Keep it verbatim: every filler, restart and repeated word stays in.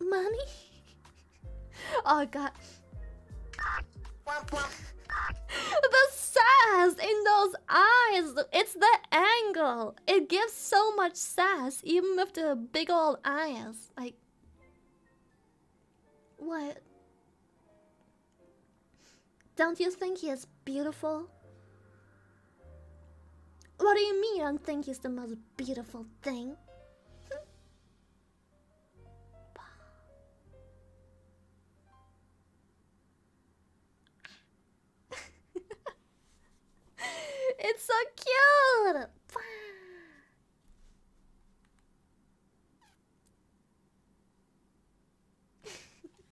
Money? Oh god. The sass in those eyes. It's the angle. It gives so much sass, even with the big old eyes. Like, what? Don't you think he is beautiful? What do you mean you don't think he's the most beautiful thing? It's so cute!